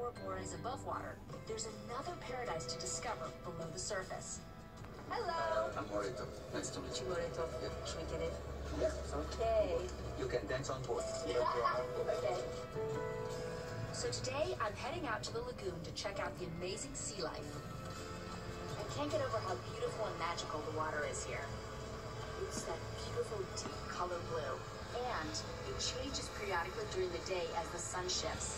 Bora Bora is above water, there's another paradise to discover below the surface. Hello! I'm Morito. Nice to meet you. Morito. Yeah. Should we get in? Yeah. Okay. You can dance on board. Okay. So today, I'm heading out to the lagoon to check out the amazing sea life. I can't get over how beautiful and magical the water is here. It's that beautiful deep color blue, and it changes periodically during the day as the sun shifts.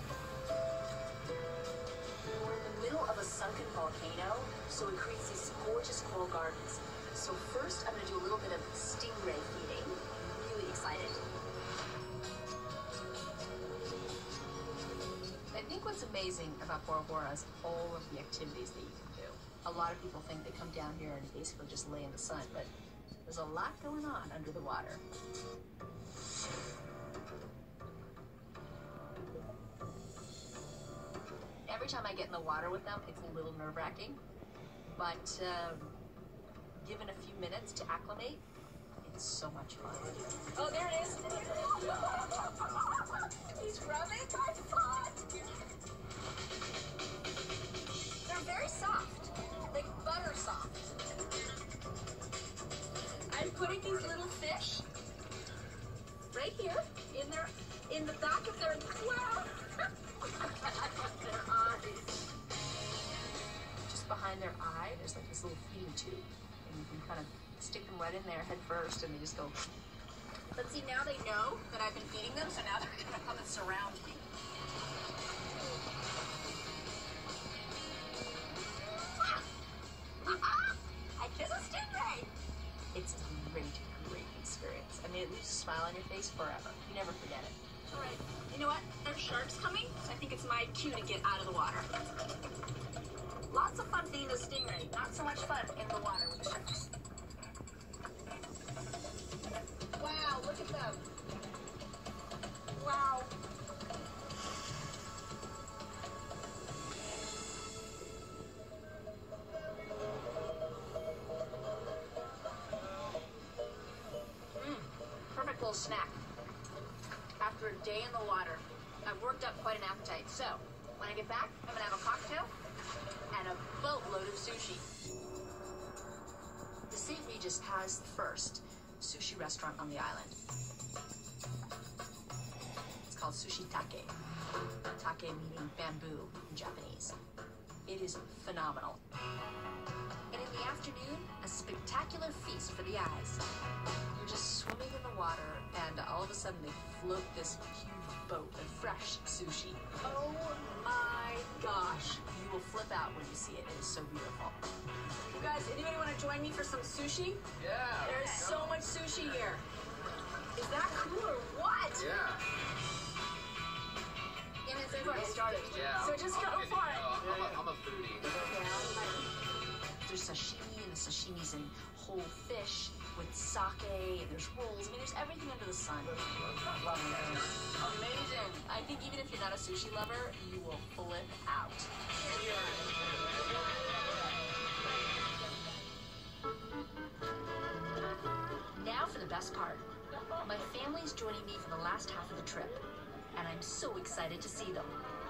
We're in the middle of a sunken volcano, so it creates these gorgeous coral gardens. So first, I'm going to do a little bit of stingray feeding. I'm really excited. I think what's amazing about Bora Bora is all of the activities that you can do. A lot of people think they come down here and basically just lay in the sun, but there's a lot going on under the water. Every time I get in the water with them, it's a little nerve-wracking, but given a few minutes to acclimate, it's so much fun. Oh, there it is. He's rubbing my foot. They're very soft, like butter soft. I'm putting these little fish right here in the back of their wow. Their eyes. Just behind their eye, there's like this little feeding tube, and you can kind of stick them right in there head first, and they just go. But see, now they know that I've been feeding them, so now they're gonna come and surround me. I kiss a stingray. It's a great experience. I mean, it leaves a smile on your face forever. You never forget it. All right, you know what? There's sharks coming, so I think it's my cue to get out of the water. Lots of fun feeding a stingray. Not so much fun in the water with sharks. Wow, look at them. Wow. Perfect little snack. After a day in the water, I've worked up quite an appetite. So, when I get back, I'm gonna have a cocktail and a boatload of sushi. The St. Regis has the first sushi restaurant on the island. It's called Sushi Take. Take meaning bamboo in Japanese. It is phenomenal. And in the afternoon, a spectacular feast for the eyes. You're just swimming in the water, and all of a sudden they float this huge boat of fresh sushi. Oh my gosh. You will flip out when you see it. It is so beautiful. You guys, anybody want to join me for some sushi? Yeah. There's so much sushi here. Is that cool or what? Yeah. And it's already started. Yeah. So just go for it. I'm a foodie. There's sashimi, and the sashimi's in whole fish with sake, and there's rolls. I mean, there's everything under the sun. Love it. Amazing. I think even if you're not a sushi lover, you will flip out. Now for the best part. My family's joining me for the last half of the trip, and I'm so excited to see them.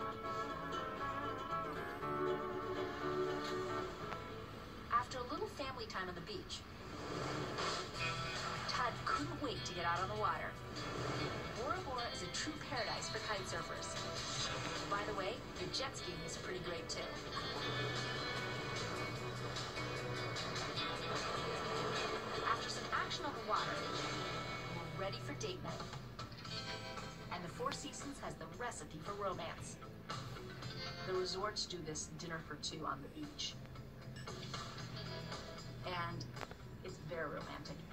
After a little family time on the beach, Todd couldn't wait to get out on the water. Bora Bora is a true paradise for kite surfers. By the way, the jet skiing is pretty great too. After some action on the water, we're ready for date night. And the Four Seasons has the recipe for romance. The resorts do this dinner for two on the beach. And it's very romantic.